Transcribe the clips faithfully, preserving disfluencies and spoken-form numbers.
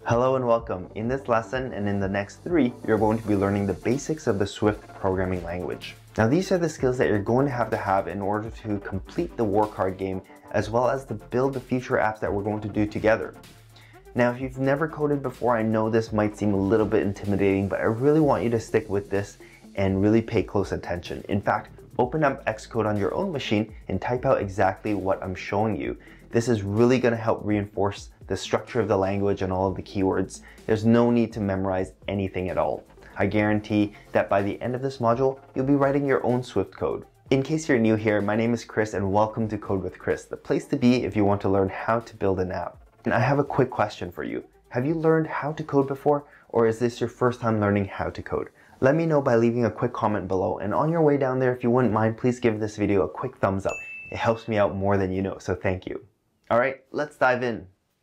Hello and welcome. In this lesson and in the next three, you're going to be learning the basics of the Swift programming language. Now these are the skills that you're going to have to have in order to complete the work hard game, as well as to build the future apps that we're going to do together. Now if you've never coded before, I know this might seem a little bit intimidating, but I really want you to stick with this and really pay close attention. In fact, open up Xcode on your own machine and type out exactly what I'm showing you. This is really going to help reinforce the structure of the language and all of the keywords. There's no need to memorize anything at all. I guarantee that by the end of this module, you'll be writing your own Swift code. In case you're new here, my name is Chris and welcome to Code with Chris, the place to be if you want to learn how to build an app. And I have a quick question for you. Have you learned how to code before, or is this your first time learning how to code? Let me know by leaving a quick comment below, and on your way down there, if you wouldn't mind, please give this video a quick thumbs up. It helps me out more than you know, so thank you. All right, let's dive in.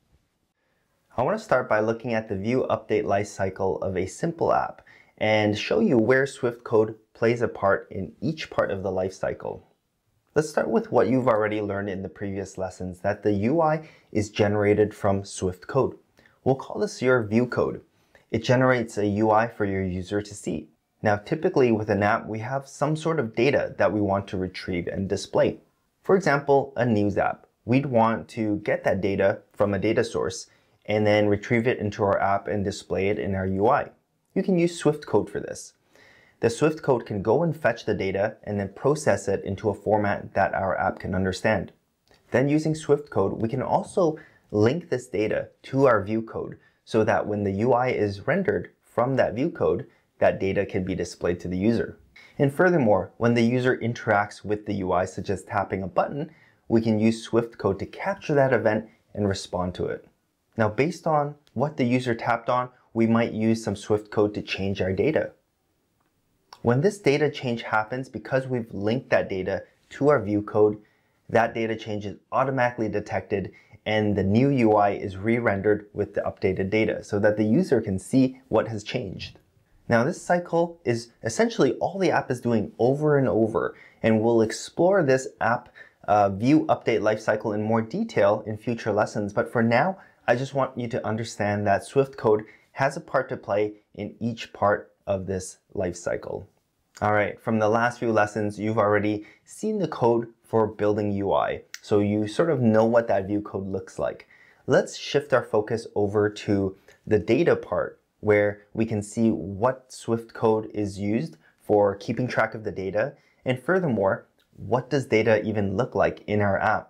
I want to start by looking at the view update lifecycle of a simple app and show you where Swift code plays a part in each part of the lifecycle. Let's start with what you've already learned in the previous lessons, that the U I is generated from Swift code. We'll call this your view code. It generates a U I for your user to see. Now, typically with an app, we have some sort of data that we want to retrieve and display. For example, a news app. We'd want to get that data from a data source and then retrieve it into our app and display it in our U I. You can use Swift code for this. The Swift code can go and fetch the data and then process it into a format that our app can understand. Then using Swift code, we can also link this data to our view code so that when the U I is rendered from that view code, that data can be displayed to the user. And furthermore, when the user interacts with the U I, such as tapping a button, we can use Swift code to capture that event and respond to it. Now, based on what the user tapped on, we might use some Swift code to change our data. When this data change happens, because we've linked that data to our view code, that data change is automatically detected and the new U I is re-rendered with the updated data so that the user can see what has changed. Now, this cycle is essentially all the app is doing over and over, and we'll explore this app uh, view update lifecycle in more detail in future lessons. But for now, I just want you to understand that Swift code has a part to play in each part of this life cycle. All right, from the last few lessons, you've already seen the code for building U I, so you sort of know what that view code looks like. Let's shift our focus over to the data part, where we can see what Swift code is used for keeping track of the data, and furthermore, what does data even look like in our app?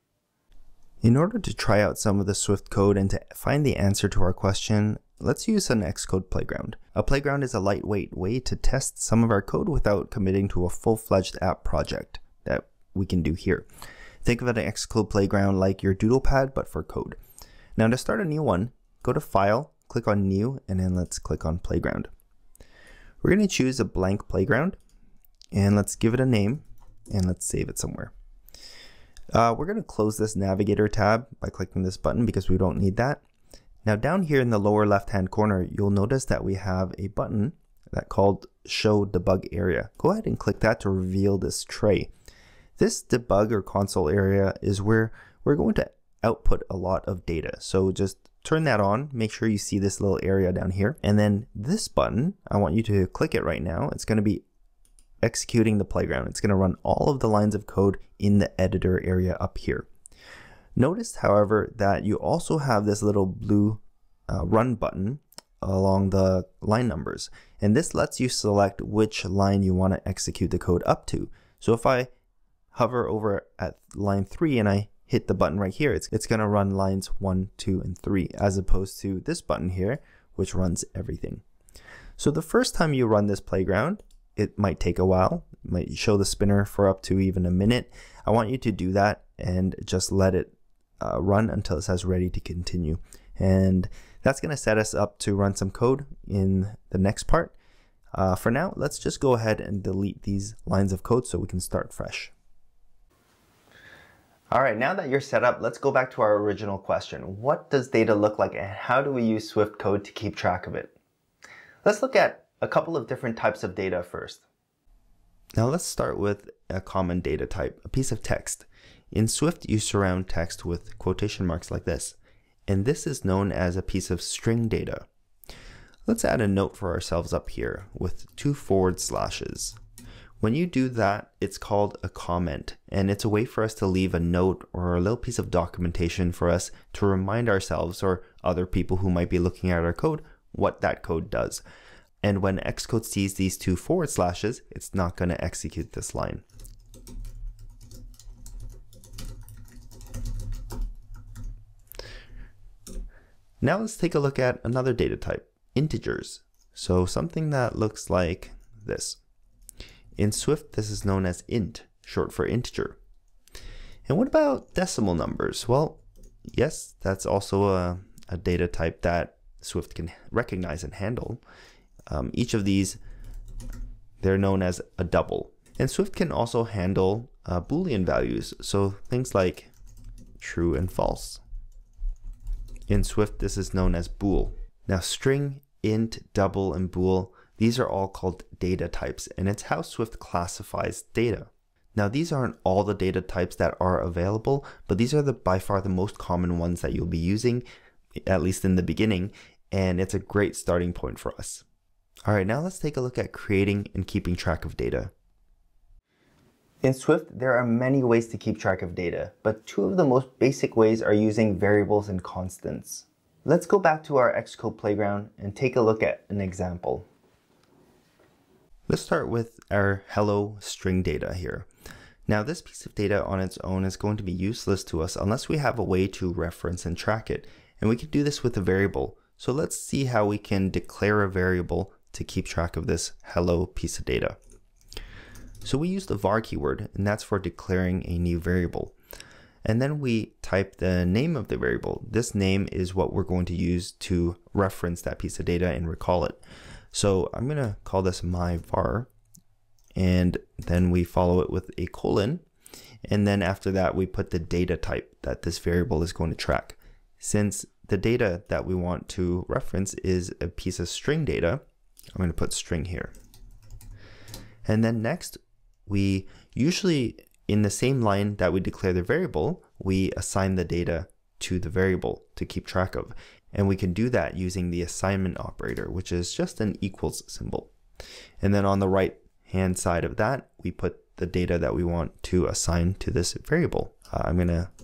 In order to try out some of the Swift code and to find the answer to our question, let's use an Xcode playground. A playground is a lightweight way to test some of our code without committing to a full-fledged app project that we can do here. Think of an Xcode playground like your doodle pad, but for code. Now to start a new one, go to File, click on New, and then let's click on Playground. We're going to choose a blank playground, and let's give it a name, and let's save it somewhere. Uh, we're going to close this Navigator tab by clicking this button because we don't need that. Now down here in the lower left hand corner, you'll notice that we have a button that called Show Debug Area. Go ahead and click that to reveal this tray. This debug or console area is where we're going to output a lot of data. So just turn that on, make sure you see this little area down here. And then this button, I want you to click it right now. It's going to be executing the playground. It's going to run all of the lines of code in the editor area up here. Notice, however, that you also have this little blue uh, run button along the line numbers. And this lets you select which line you want to execute the code up to. So if I hover over at line three and I hit the button right here, it's, it's going to run lines one, two, and three, as opposed to this button here, which runs everything. So the first time you run this playground, it might take a while. It might show the spinner for up to even a minute. I want you to do that and just let it uh, run until it says ready to continue. And that's going to set us up to run some code in the next part. Uh, for now, let's just go ahead and delete these lines of code so we can start fresh. All right, now that you're set up, let's go back to our original question. What does data look like and how do we use Swift code to keep track of it? Let's look at a couple of different types of data first. Now let's start with a common data type, a piece of text. In Swift, you surround text with quotation marks like this. and this is known as a piece of string data. Let's add a note for ourselves up here with two forward slashes. When you do that, it's called a comment, and it's a way for us to leave a note or a little piece of documentation for us to remind ourselves or other people who might be looking at our code what that code does. And when Xcode sees these two forward slashes, it's not going to execute this line. Now let's take a look at another data type, integers. So something that looks like this. In Swift, this is known as int, short for integer. And what about decimal numbers? Well, yes, that's also a, a data type that Swift can recognize and handle. Um, each of these, they're known as a double. And Swift can also handle uh, Boolean values, so things like true and false. In Swift, this is known as Bool. Now, string, int, double, and Bool, these are all called data types, and it's how Swift classifies data. Now, these aren't all the data types that are available, but these are the by far the most common ones that you'll be using, at least in the beginning, and it's a great starting point for us. All right, now let's take a look at creating and keeping track of data. In Swift, there are many ways to keep track of data, but two of the most basic ways are using variables and constants. Let's go back to our Xcode playground and take a look at an example. Let's start with our hello string data here. Now, this piece of data on its own is going to be useless to us unless we have a way to reference and track it. And we can do this with a variable. So let's see how we can declare a variable to keep track of this hello piece of data. So we use the var keyword, and that's for declaring a new variable. And then we type the name of the variable. This name is what we're going to use to reference that piece of data and recall it. So I'm going to call this my var, and then we follow it with a colon. And then after that, we put the data type that this variable is going to track. Since the data that we want to reference is a piece of string data, I'm going to put string here. And then next, we usually, in the same line that we declare the variable, we assign the data to the variable to keep track of. And we can do that using the assignment operator, which is just an equals symbol. And then on the right hand side of that, we put the data that we want to assign to this variable. Uh, I'm going to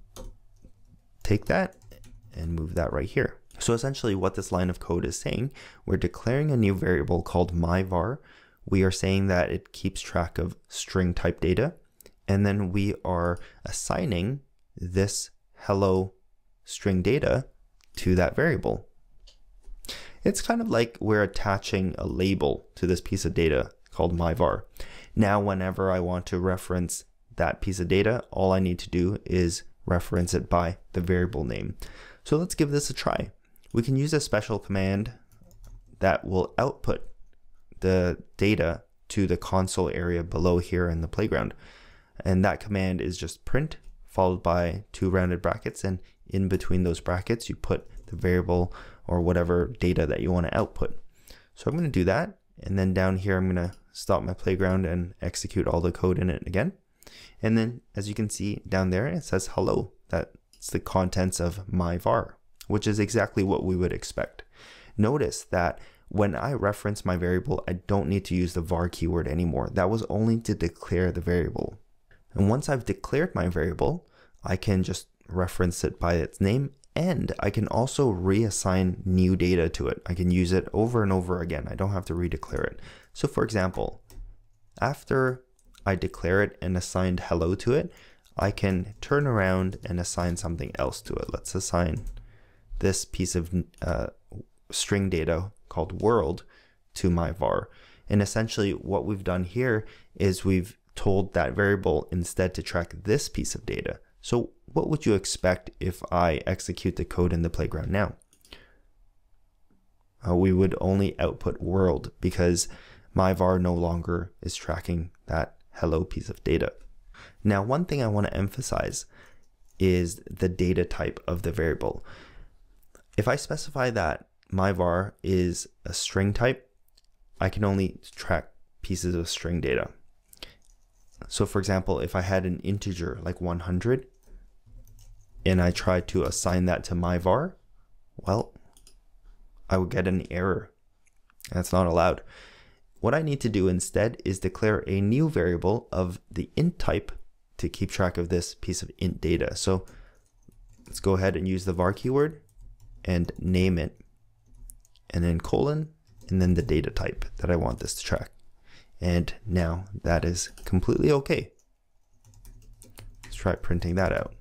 take that and move that right here. So essentially what this line of code is saying, we're declaring a new variable called myvar. We are saying that it keeps track of string type data. And then we are assigning this hello string data to that variable. It's kind of like we're attaching a label to this piece of data called myvar. Now, whenever I want to reference that piece of data, all I need to do is reference it by the variable name. So let's give this a try. We can use a special command that will output the data to the console area below here in the playground. And that command is just print followed by two rounded brackets, and in between those brackets you put the variable or whatever data that you want to output. So I'm going to do that, and then down here I'm going to stop my playground and execute all the code in it again. And then as you can see down there, it says hello. That's the contents of my var, which is exactly what we would expect. Notice that when I reference my variable, I don't need to use the var keyword anymore. That was only to declare the variable. And once I've declared my variable, I can just reference it by its name, and I can also reassign new data to it. I can use it over and over again. I don't have to redeclare it. So for example, after I declare it and assigned hello to it, I can turn around and assign something else to it. Let's assign this piece of uh, string data called world to my var. And essentially what we've done here is we've told that variable instead to track this piece of data. So what would you expect if I execute the code in the playground now? Uh, we would only output world because my var no longer is tracking that hello piece of data. Now, one thing I want to emphasize is the data type of the variable. If I specify that my var is a string type, I can only track pieces of string data. So for example, if I had an integer like one hundred, and I try to assign that to my var, well, I would get an error. That's not allowed. What I need to do instead is declare a new variable of the int type to keep track of this piece of int data. So let's go ahead and use the var keyword and name it, and then colon, and then the data type that I want this to track. And now that is completely okay. Let's try printing that out.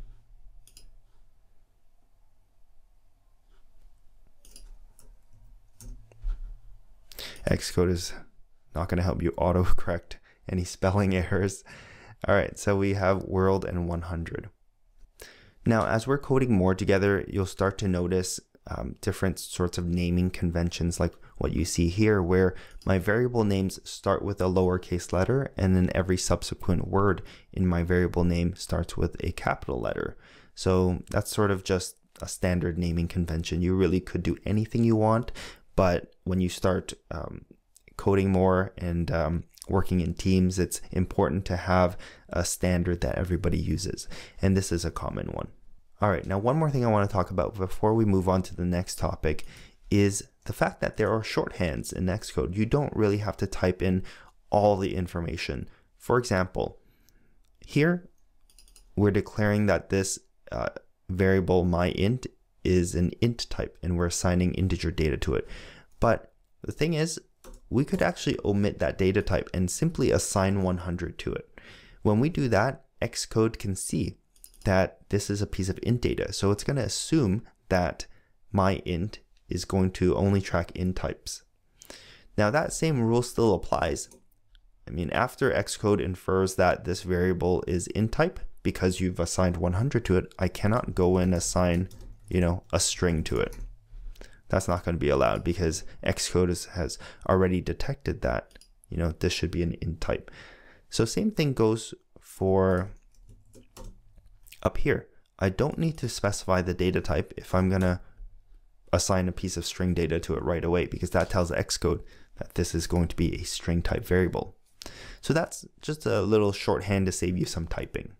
Xcode is not going to help you autocorrect any spelling errors. All right, so we have world and one hundred. Now, as we're coding more together, you'll start to notice um, different sorts of naming conventions, like what you see here, where my variable names start with a lowercase letter, and then every subsequent word in my variable name starts with a capital letter. So that's sort of just a standard naming convention. You really could do anything you want, but when you start um, coding more and um, working in teams, it's important to have a standard that everybody uses, and this is a common one. All right, now one more thing I want to talk about before we move on to the next topic is the fact that there are shorthands in Xcode. You don't really have to type in all the information. For example, here we're declaring that this uh, variable myInt is an int type, and we're assigning integer data to it. But the thing is, we could actually omit that data type and simply assign one hundred to it. When we do that, Xcode can see that this is a piece of int data. So it's going to assume that myInt is going to only track int types. Now that same rule still applies. I mean, after Xcode infers that this variable is int type, because you've assigned one hundred to it, I cannot go and assign, you know, a string to it. That's not going to be allowed because Xcode is, has already detected that, you know, this should be an int type. So same thing goes for up here. I don't need to specify the data type if I'm going to assign a piece of string data to it right away, because that tells Xcode that this is going to be a string type variable. So that's just a little shorthand to save you some typing.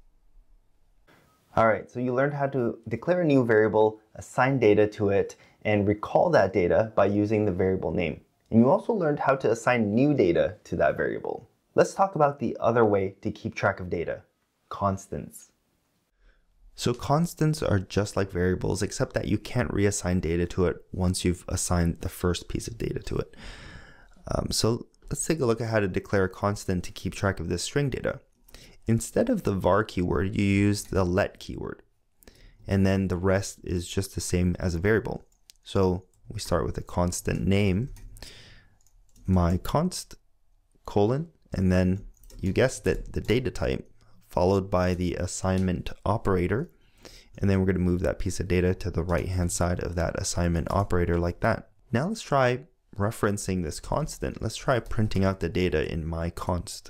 All right, so you learned how to declare a new variable, assign data to it, and recall that data by using the variable name. And you also learned how to assign new data to that variable. Let's talk about the other way to keep track of data, constants. So constants are just like variables, except that you can't reassign data to it once you've assigned the first piece of data to it. Um, so let's take a look at how to declare a constant to keep track of this string data. Instead of the var keyword, you use the let keyword, and then the rest is just the same as a variable. So we start with a constant name, my const colon, and then you guessed it, the data type, followed by the assignment operator, and then we're going to move that piece of data to the right hand side of that assignment operator like that. Now let's try referencing this constant. Let's try printing out the data in my const.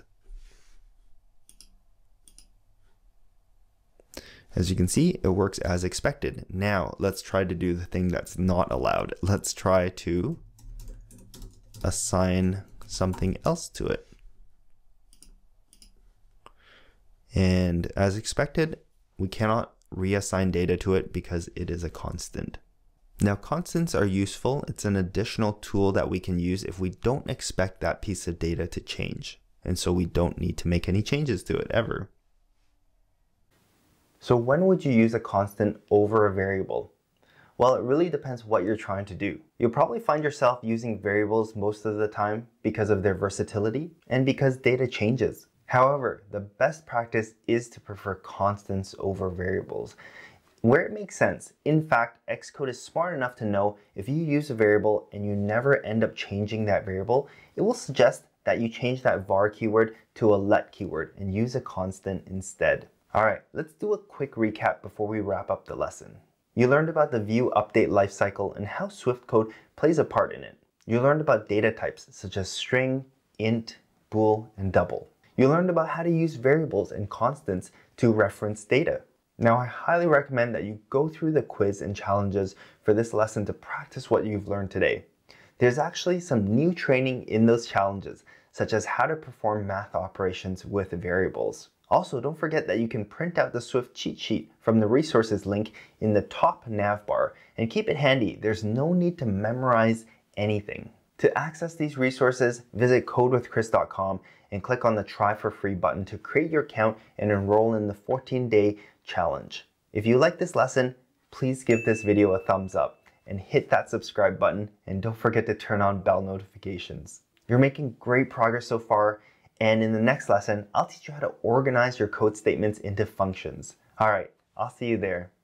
As you can see, it works as expected. Now let's try to do the thing that's not allowed. Let's try to assign something else to it. And as expected, we cannot reassign data to it because it is a constant. Now constants are useful. It's an additional tool that we can use if we don't expect that piece of data to change. And so we don't need to make any changes to it ever. So when would you use a constant over a variable? Well, it really depends what you're trying to do. You'll probably find yourself using variables most of the time because of their versatility and because data changes. However, the best practice is to prefer constants over variables, where it makes sense. In fact, Xcode is smart enough to know if you use a variable and you never end up changing that variable, it will suggest that you change that var keyword to a let keyword and use a constant instead. All right, let's do a quick recap before we wrap up the lesson. You learned about the view update lifecycle and how Swift code plays a part in it. You learned about data types such as string, int, bool, and double. You learned about how to use variables and constants to reference data. Now, I highly recommend that you go through the quiz and challenges for this lesson to practice what you've learned today. There's actually some new training in those challenges, such as how to perform math operations with variables. Also, don't forget that you can print out the Swift cheat sheet from the resources link in the top nav bar, and keep it handy. There's no need to memorize anything. To access these resources, visit code with chris dot com and click on the Try for Free button to create your account and enroll in the fourteen day challenge. If you like this lesson, please give this video a thumbs up and hit that subscribe button, and don't forget to turn on bell notifications. You're making great progress so far, and in the next lesson, I'll teach you how to organize your code statements into functions. All right, I'll see you there.